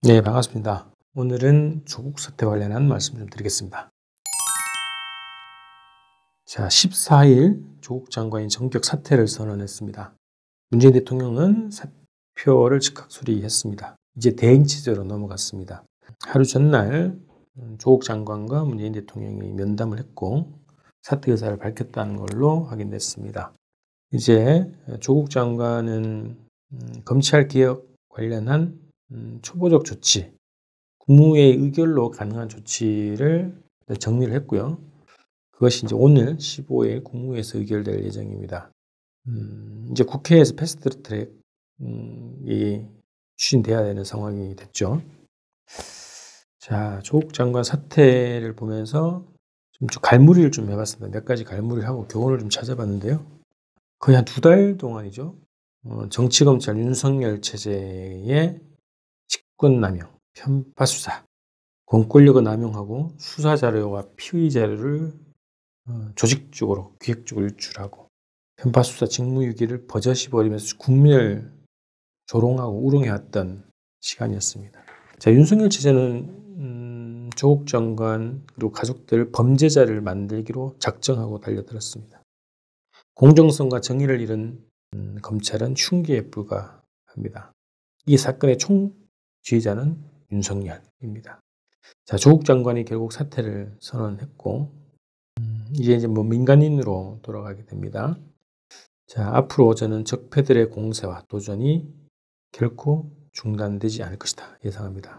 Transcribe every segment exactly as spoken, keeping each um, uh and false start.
네, 반갑습니다. 오늘은 조국 사태 관련한 말씀 좀 드리겠습니다. 자, 십사 일 조국 장관이 전격 사퇴를 선언했습니다. 문재인 대통령은 사표를 즉각 수리했습니다. 이제 대행 체제로 넘어갔습니다. 하루 전날 조국 장관과 문재인 대통령이 면담을 했고 사퇴 의사를 밝혔다는 걸로 확인됐습니다. 이제 조국 장관은 검찰 개혁 관련한 초보적 조치, 국무회의 의결로 가능한 조치를 정리를 했고요. 그것이 이제 오늘 십오 일 국무회에서 의결될 예정입니다. 음, 이제 국회에서 패스트트랙이 음, 추진돼야 되는 상황이 됐죠. 자, 조국 장관 사태를 보면서 좀 갈무리를 좀 해봤습니다. 몇 가지 갈무리를 하고 교훈을 좀 찾아봤는데요. 거의 한 두 달 동안이죠. 어, 정치검찰 윤석열 체제의 직권남용, 편파수사, 공권력을 남용하고 수사자료와 피의자료를 조직적으로 기획적으로 유출하고 편파수사 직무유기를 버젓이 벌이면서 국민을 조롱하고 우롱해왔던 시간이었습니다. 자, 윤석열 체제는 음, 조국 장관 그리고 가족들 범죄자를 만들기로 작정하고 달려들었습니다. 공정성과 정의를 잃은 음, 검찰은 흉기에 불과합니다. 이 사건의 총지휘자는 윤석열입니다. 자, 조국 장관이 결국 사퇴를 선언했고, 음, 이제 이제 뭐 민간인으로 돌아가게 됩니다. 자, 앞으로 저는 적폐들의 공세와 도전이 결코 중단되지 않을 것이다 예상합니다.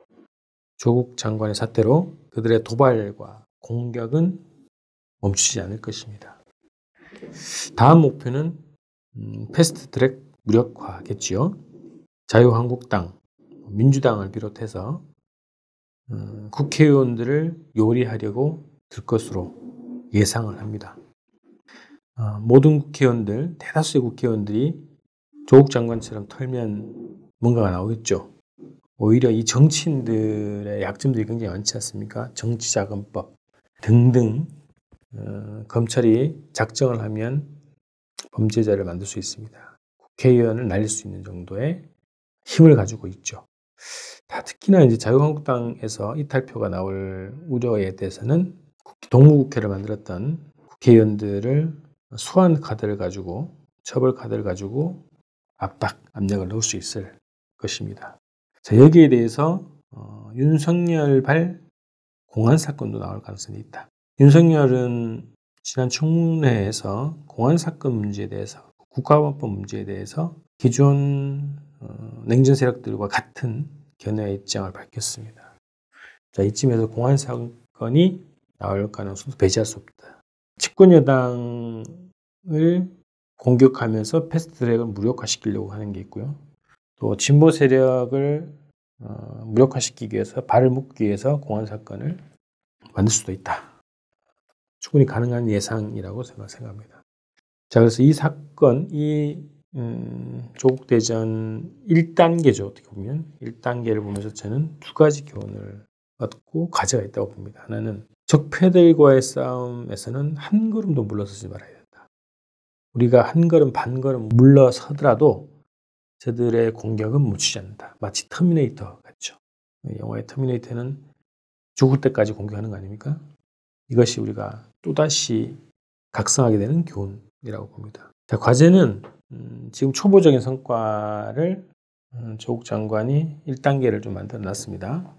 조국 장관의 사퇴로 그들의 도발과 공격은 멈추지 않을 것입니다. 다음 목표는 음, 패스트트랙 무력화겠지요. 자유한국당, 민주당을 비롯해서 음, 국회의원들을 요리하려고 들 것으로 예상을 합니다. 어, 모든 국회의원들, 대다수의 국회의원들이 조국 장관처럼 털면 뭔가가 나오겠죠. 오히려 이 정치인들의 약점들이 굉장히 많지 않습니까? 정치자금법 등등 어, 검찰이 작정을 하면 범죄자를 만들 수 있습니다. 국회의원을 날릴 수 있는 정도의 힘을 가지고 있죠. 다 특히나 이제 자유한국당에서 이탈표가 나올 우려에 대해서는 동무국회를 만들었던 국회의원들을 소환 카드를 가지고 처벌 카드를 가지고 압박, 압력을 넣을 수 있을 것입니다. 자, 여기에 대해서 어, 윤석열발 공안 사건도 나올 가능성이 있다. 윤석열은 지난 청문회에서 공안 사건 문제에 대해서 국가보안법 문제에 대해서 기존 어, 냉전 세력들과 같은 견해의 입장을 밝혔습니다. 자, 이쯤에서 공안 사건이 나올 가능성도 배제할 수 없다. 집권 여당을 공격하면서 패스트트랙을 무력화시키려고 하는 게 있고요. 또 진보 세력을 어, 무력화시키기 위해서 발을 묶기 위해서 공안 사건을 만들 수도 있다. 충분히 가능한 예상이라고 생각합니다. 자, 그래서 이 사건, 이 음, 조국 대전 일 단계죠. 어떻게 보면 일 단계를 보면서 저는 두 가지 교훈을 얻고 과제가 있다고 봅니다. 하나는 적폐들과의 싸움에서는 한 걸음도 물러서지 말아야 된다. 우리가 한 걸음 반 걸음 물러서더라도 저들의 공격은 멈추지 않는다. 마치 터미네이터 같죠. 영화의 터미네이터는 죽을 때까지 공격하는 거 아닙니까? 이것이 우리가 또다시 각성하게 되는 교훈이라고 봅니다. 자, 과제는 음, 지금 초보적인 성과를 음, 조국 장관이 일 단계를 좀 만들어 놨습니다.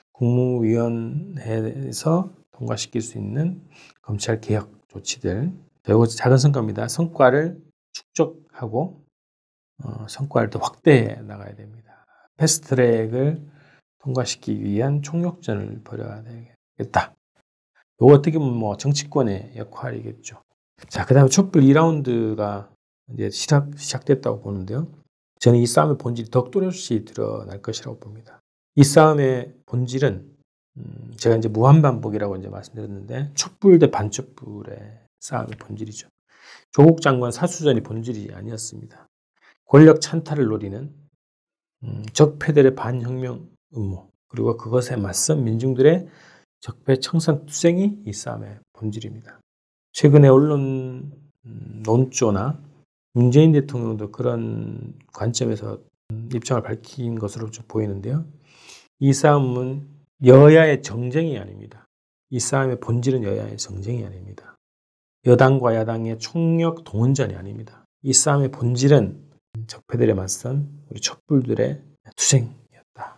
국무위원회에서 통과시킬 수 있는 검찰 개혁 조치들. 자, 이거 작은 성과입니다. 성과를 축적하고 어, 성과를 더 확대해 나가야 됩니다. 패스트트랙을 통과시키기 위한 총력전을 벌여야 되겠다. 이거 어떻게 보면 뭐 정치권의 역할이겠죠. 자, 그 다음에 촛불 이 라운드가 이제 시작, 시작됐다고 보는데요. 저는 이 싸움의 본질이 더 또렷이 드러날 것이라고 봅니다. 이 싸움의 본질은, 음, 제가 이제 무한반복이라고 이제 말씀드렸는데, 촛불 대 반촛불의 싸움의 본질이죠. 조국 장관 사수전이 본질이 아니었습니다. 권력 찬탈을 노리는 음, 적폐들의 반혁명 음모, 그리고 그것에 맞선 민중들의 적폐 청산 투쟁이 이 싸움의 본질입니다. 최근에 언론 논조나 문재인 대통령도 그런 관점에서 입장을 밝힌 것으로 좀 보이는데요. 이 싸움은 여야의 정쟁이 아닙니다. 이 싸움의 본질은 여야의 정쟁이 아닙니다. 여당과 야당의 총력 동원전이 아닙니다. 이 싸움의 본질은 적폐들에 맞선 우리 촛불들의 투쟁이었다.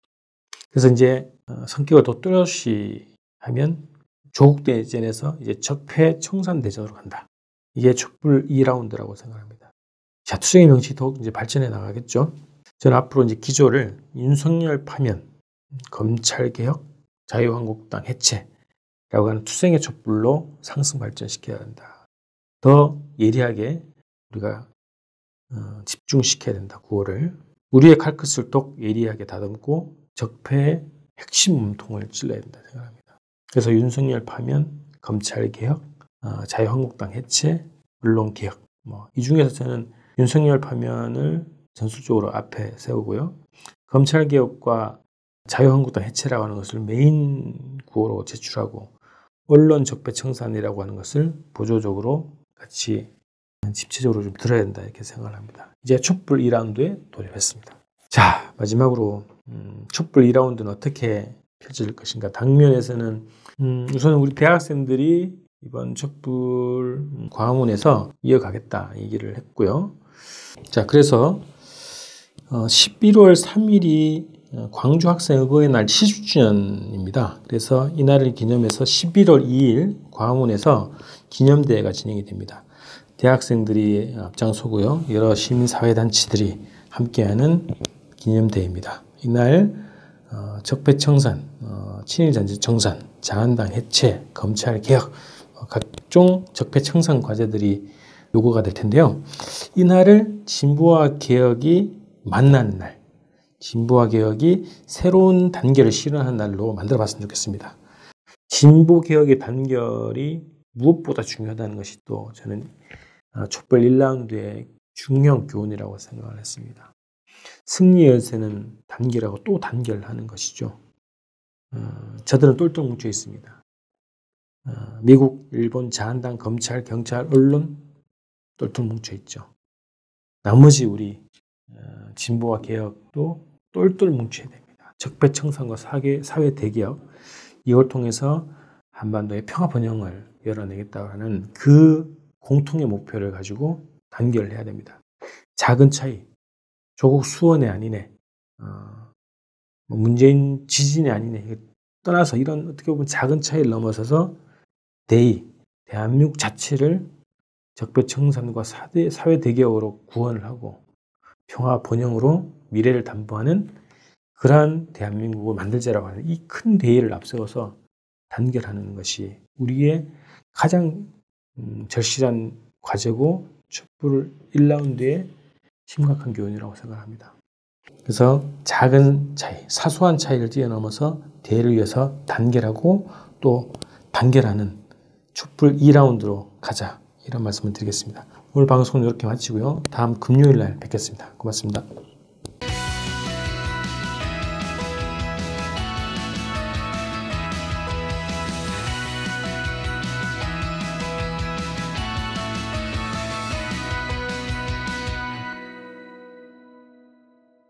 그래서 이제 성격을 더 뚜렷이 하면 조국 대전에서 이제 적폐 청산 대전으로 간다. 이게 촛불 이 라운드라고 생각합니다. 자, 투쟁의 명칭이 더욱 이제 발전해 나가겠죠. 저는 앞으로 이제 기조를 윤석열 파면, 검찰 개혁, 자유한국당 해체라고 하는 투쟁의 촛불로 상승 발전시켜야 한다. 더 예리하게 우리가 어, 집중시켜야 된다. 구호를 우리의 칼끝을 똑 예리하게 다듬고 적폐의 핵심 몸통을 찔러야 된다 생각합니다. 그래서 윤석열 파면, 검찰 개혁, 어, 자유한국당 해체, 언론 개혁. 뭐 이 중에서 저는 윤석열 파면을 전술적으로 앞에 세우고요. 검찰 개혁과 자유한국당 해체라고 하는 것을 메인 구호로 제출하고 언론 적폐 청산이라고 하는 것을 보조적으로 같이 집체적으로 좀 들어야 된다 이렇게 생각을 합니다. 이제 촛불 이 라운드에 돌입했습니다. 자, 마지막으로 음, 촛불 이 라운드는 어떻게 펼쳐질 것인가. 당면에서는 음, 우선 우리 대학생들이 이번 촛불 광화문에서 이어가겠다 얘기를 했고요. 자, 그래서 어, 십일월 삼일이 광주 학생 의거의 날 칠십 주년입니다. 그래서 이날을 기념해서 십일월 이일 광화문에서 기념대회가 진행이 됩니다. 대학생들이 앞장서고요. 여러 시민사회단체들이 함께하는 기념대회입니다. 이날 어, 적폐청산, 어, 친일잔치 청산, 자한당 해체, 검찰 개혁, 어, 각종 적폐청산 과제들이 요구가 될 텐데요. 이날을 진보와 개혁이 만나는 날, 진보와 개혁이 새로운 단계를 실현하는 날로 만들어 봤으면 좋겠습니다. 진보 개혁의 단결이 무엇보다 중요하다는 것이 또 저는 촛불 일 라운드의 중요한 교훈이라고 생각을 했습니다. 승리 열쇠는 단결하고 또 단결하는 것이죠. 어, 저들은 똘똘 뭉쳐 있습니다. 어, 미국, 일본, 자한당, 검찰, 경찰, 언론 똘똘 뭉쳐 있죠. 나머지 우리 어, 진보와 개혁도 똘똘 뭉쳐야 됩니다. 적폐청산과 사회, 사회 대개혁 이걸 통해서 한반도의 평화 번영을 열어내겠다는 그 공통의 목표를 가지고 단결을 해야 됩니다. 작은 차이, 조국 수원이 아니네, 어, 문재인 지진이 아니네 떠나서 이런 어떻게 보면 작은 차이를 넘어서서 대의, 대한민국 자체를 적폐청산과 사회, 사회 대개혁으로 구원을 하고 평화 번영으로 미래를 담보하는 그러한 대한민국을 만들자라고 하는 이 큰 대의를 앞세워서 단결하는 것이 우리의 가장 음, 절실한 과제고 촛불 일 라운드의 심각한 교훈이라고 생각합니다. 그래서 작은 차이, 사소한 차이를 뛰어넘어서 대의를 위해서 단결하고 또 단결하는 촛불 이 라운드로 가자 이런 말씀을 드리겠습니다. 오늘 방송은 이렇게 마치고요. 다음 금요일 날 뵙겠습니다. 고맙습니다.